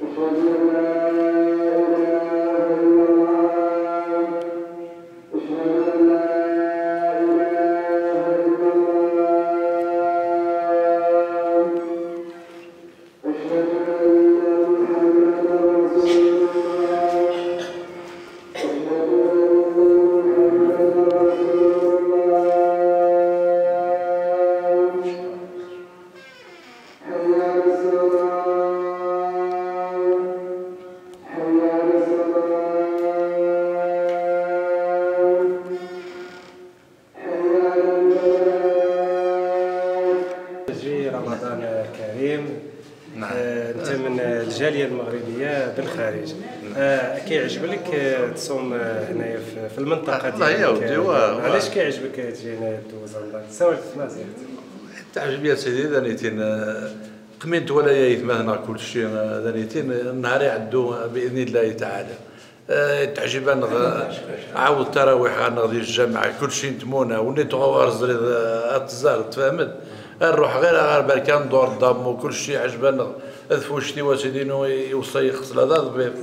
رمضان كريم. نعم. انت من الجاليه المغربيه بالخارج. كيعجب لك تصوم هنايا في المنطقه ديالك؟ علاش كيعجبك تجي هنايا دوز رمضان؟ سولف نصيحتك. تعجب يا سيدي دانيتين قمنت ولا يثمثنا كل شيء دانيتين النهار يعدو باذن الله تعالى. تعجب عاود التراويح غنغدي الجامع كل شيء نتمونه ونيت غوار زريد اتزار تفهمت نروح غير بركان دور الضم وكل شيء عجبنا ذفوشتي وسيدينو يوصي يغسل هذا الضبيب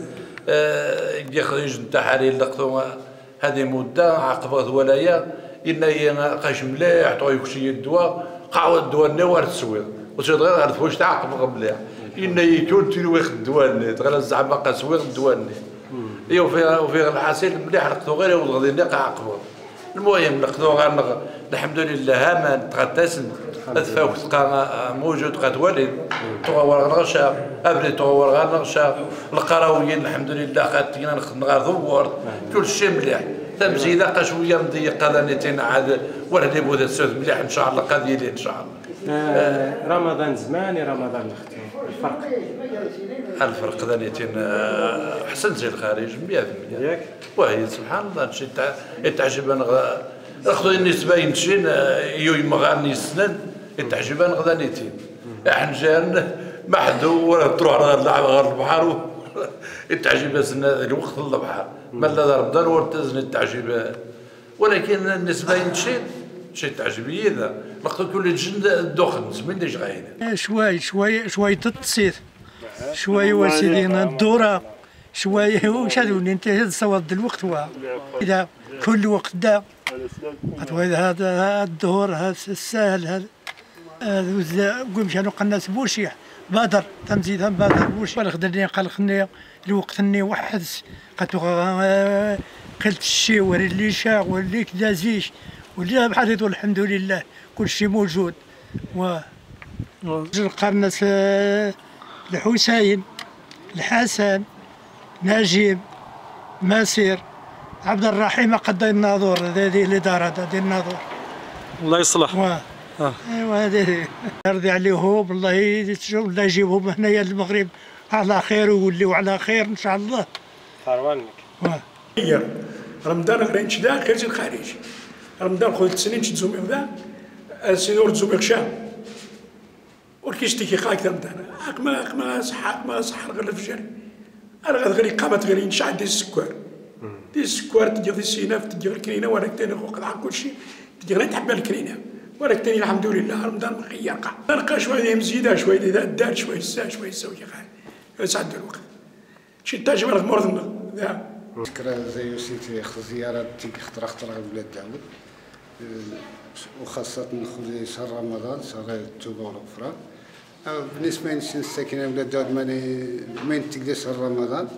ياخذ يجي التحاليل لقطو هذه مده عقبه ولايا إن هي قاش مليح طويك شي الدواء قاعد الدواء نوار تسويق وتشد غير ذفوش تعقب مليح إن يكون تلويخ الدواء تغير زعما قاسويق الدواء وفي الحاصل مليح لقطو غير وغادي نلقى عقبه. المهم لقطو غير الحمد لله ما تغتسل الفوق تلقى موجود قد ولد تغور غرشا ابري تغور غرشا القراويين الحمد لله قد تينا نخدم غير ثوار كل شيء مليح تمزيده قا شويه مضيق قدانيتين عاد ولا بوذا السود مليح ان شاء الله قاديين ان شاء الله. رمضان زماني رمضان نختم الفرق دانيتين حسن زي الخارج 100% ياك وهي سبحان الله شي تعجب انا اخذوا النسبه يمشين يوم غاني السنن تعجب انا غدانيتين حنجان محدو ولا تروح نلعب غير البحر تعجب الوقت البحر ما لا رمضان ورتزن التعجب ولكن النسبه يمشين شي تعجبيه ذا لقيت كل جند الدخن زمن ديش غاين شوي تتصير شوي وسيدي الدوره شويه وشادوني انت صوت الوقت اذا كل وقت دا هذا الظهر هذا السهل هذا قوم شانو قناس بوشيح بادر تمزيد هم بادر بوشيح ولا خدني قلقني الوقت اني وحد قلت قلت الشي واللي شاع واللي كذا زيش واللي بحال الحمد لله كل شيء موجود القرنس الحسين الحسن نجيب ماسير عبد الرحيم قد الناظور هذه الاداره هذه الناظور الله يصلح. ايوا هذه نرضي عليهم الله يجيبهم هنايا للمغرب على خير ويوليو على خير ان شاء الله. فروانك. رمضان غير شدا خارج الخارج رمضان خويا سنين تزوم ذا السيدور تزوم شام وركيشتي خايك رمضان ما صح غير الفجر انا غير قامت غير نشعل ديال السكر ديال السكر تجي في السيناف تجي الكرينه وانا تاني قطع كل شيء تجي غير تحب الكرينه وانا تاني الحمد لله رمضان مخيرقه نلقى شويه مزيده شويه دار شويه سا شويه سوي خاي سعد الوقت شي تاج مرض مرضنا فكرة زي سيتي ياخذ زيارة خطرة بلاد داود وخاصة خويا شهر رمضان شهر التوبة والغفران بالنسبة للساكنة بلاد داود من تقدر شهر رمضان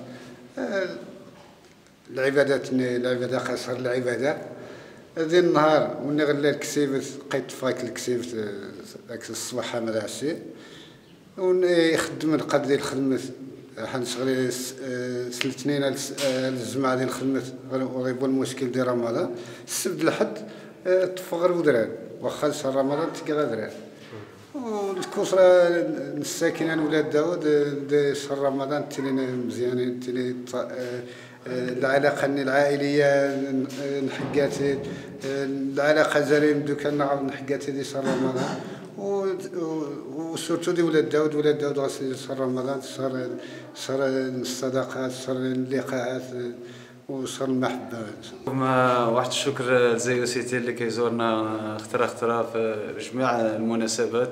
العبادة خاصة العبادة ذي النهار ونغلى الكسيفة قيت فاك الكسيفة ذاك الصباح هذا الشيء ونخدم القد ديال الخدمة حنشغل سلتنين الجمعة ديال الخدمة وغيبوا المشكل ديال رمضان السبت الحد تفغر ودران واخا شهر رمضان تلقى دران والكسرة الساكنة ولاد داود شهر رمضان تيلين مزيانين تيلي العلاقة العائلية نحقات العلاقة زارين دوكا نعاود نحقات ديال شهر رمضان وسورتو دي ولاد داود غاسل شهر رمضان شهر الصداقات شهر اللقاءات وشهر المحبة. واحد الشكر لزيو سيتي اللي كيزورنا خطرة في جميع المناسبات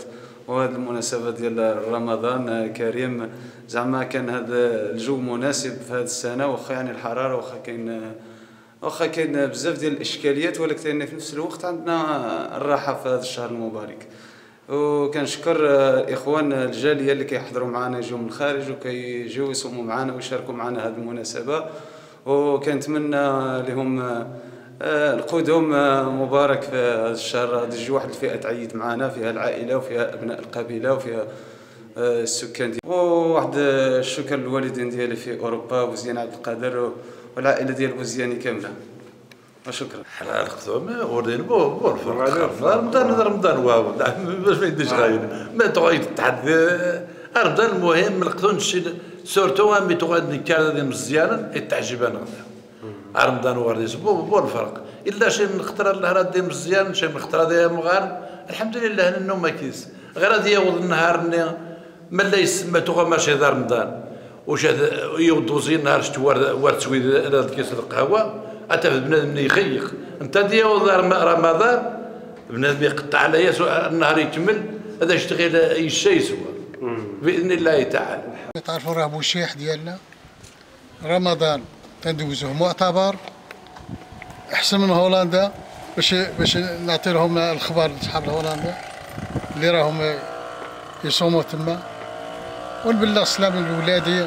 وهذه المناسبة ديال رمضان كريم زعما كان هذا الجو مناسب في هذه السنة، واخا يعني الحرارة واخا كاين بزاف ديال الإشكاليات، ولكن في نفس الوقت عندنا الراحة في هذا الشهر المبارك. وكنشكر الاخوان الجاليه اللي كيحضروا معنا يجوا من الخارج وكيجيو يصوموا معنا ويشاركوا معنا هذه المناسبه، وكنتمنى لهم القدوم مبارك في هذا الشهر. غادي تجي واحد الفئه تعيد معنا، فيها العائله وفيها ابناء القبيله وفيها السكان ديالي. وواحد الشكر للوالدين ديالي في اوروبا، بوزيان عبد القادر والعائله ديال بوزياني كامله. وشكرا. حنا الخدمه ورينا بو الفرق. رمضان واو باش ما يديش غاير ما تغير تحدي رمضان المهم ما نقدرش سورتو مي تغادي كان مزيانا تعجب انا رمضان وريس بو الفرق الا شي من خطره النهار دي مزيان شي من خطره دي مغارب الحمد لله انه ما كيس غير هذه يوض النهار ما لا يسمى تغا ماشي دار رمضان واش يوضو زين نهار شتو ورد سويد هذا كيس القهوه حتى بنادم يخيق انت ديال رمضان بنادم يقطع عليا النهار يكمل هذا يشتغل الشيء سوا باذن الله تعالى. تعرفوا راه بوشيح ديالنا رمضان تندوزوه معتبر احسن من هولندا باش نعطي لهم الخبر لصحاب هولندا اللي راهم يصوموا تما، ونبلغ السلام لولادي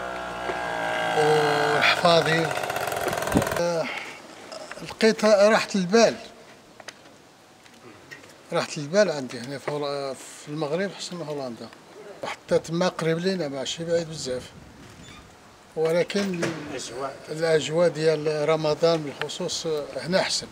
والحفاظي. لقيت راحة البال عندي هنا في المغرب احسن من هولندا، حتى تما قريب لينا ماشي بعيد بزاف، ولكن الاجواء ديال رمضان بالخصوص هنا احسن.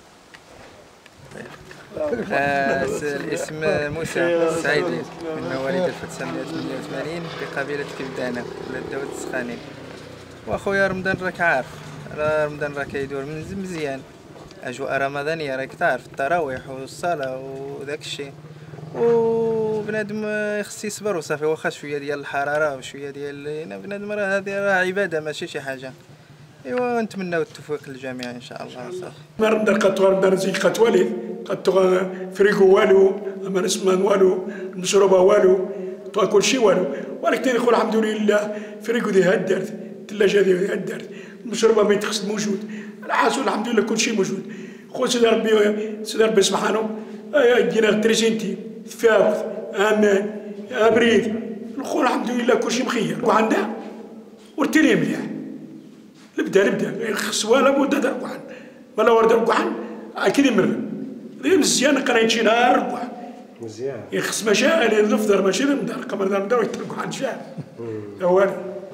الاسم موسى السعيدي من مواليد 1988 بقبيلة كبدانة ولاد داود السخانين. واخويا رمضان راك عارف رمضان راه كيدور مزيان، اجواء رمضانيه راك تعرف التراويح والصلاه وداك الشيء، وبنادم خص يصبر وصافي واخا شويه ديال الحراره وشويه ديال بنادم راه هذه راه عباده ماشي شي حاجه. ايوا نتمناو التوفيق للجميع ان شاء الله. صافي ما رمضان رمضان زي قتوالي قد فريكو والو اما نسمان والو المشروبه والو كل شيء والو، ولكن يقول الحمد لله فريكو دي هدرت الثلاجه دي هدرت المشروبه ما يتخص موجود الحاصل الحمد لله كل شيء موجود. خويا سيدي ربي سبحانه يدينا التريزينتي تفاوت امان ابريد نقول الحمد لله كل شيء مخير وعندنا ورتيني مليح نبدا خص ولا بد ركوعان ولا ورد ركوعان اكيد يمر مزيان قرايت شي نهار ركوعان مزيان يخص مشاغل نفطر ماشي نمدار قبل نبداو يتركوعان شاع اول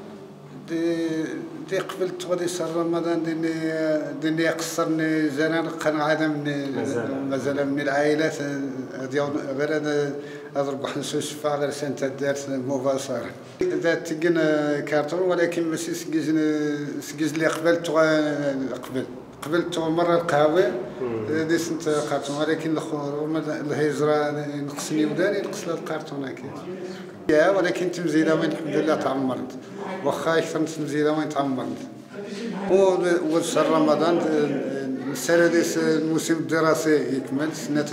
دي قبل تغادي صار رمضان ديني قصرني زنان قناعة مازال من العائلات ديال غير هذا ربح نسوس فا غير سنت دارت مباشرة ذات تكن كارتون، ولكن ماشي سكيز لي قبل مرة القهوة دي سنت كارتون، ولكن الهجرة نقصني وداني نقص الكارتون اكيد ولكن تمزيله وين الحمد لله تعمرت واخا اكثر من تمزيله وين تعمرت. وشهر رمضان السنه ديال الموسم الدراسي يكمل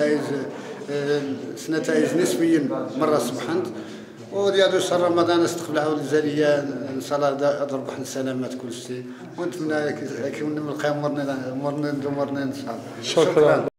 نتائج نسبيا مره سبحانت، وديال شهر رمضان استقبل عاود الجاليه ان شاء الله ربح السلامات كل شيء، ونتمنى كي نلقاو مورنا ان شاء الله. شكرا.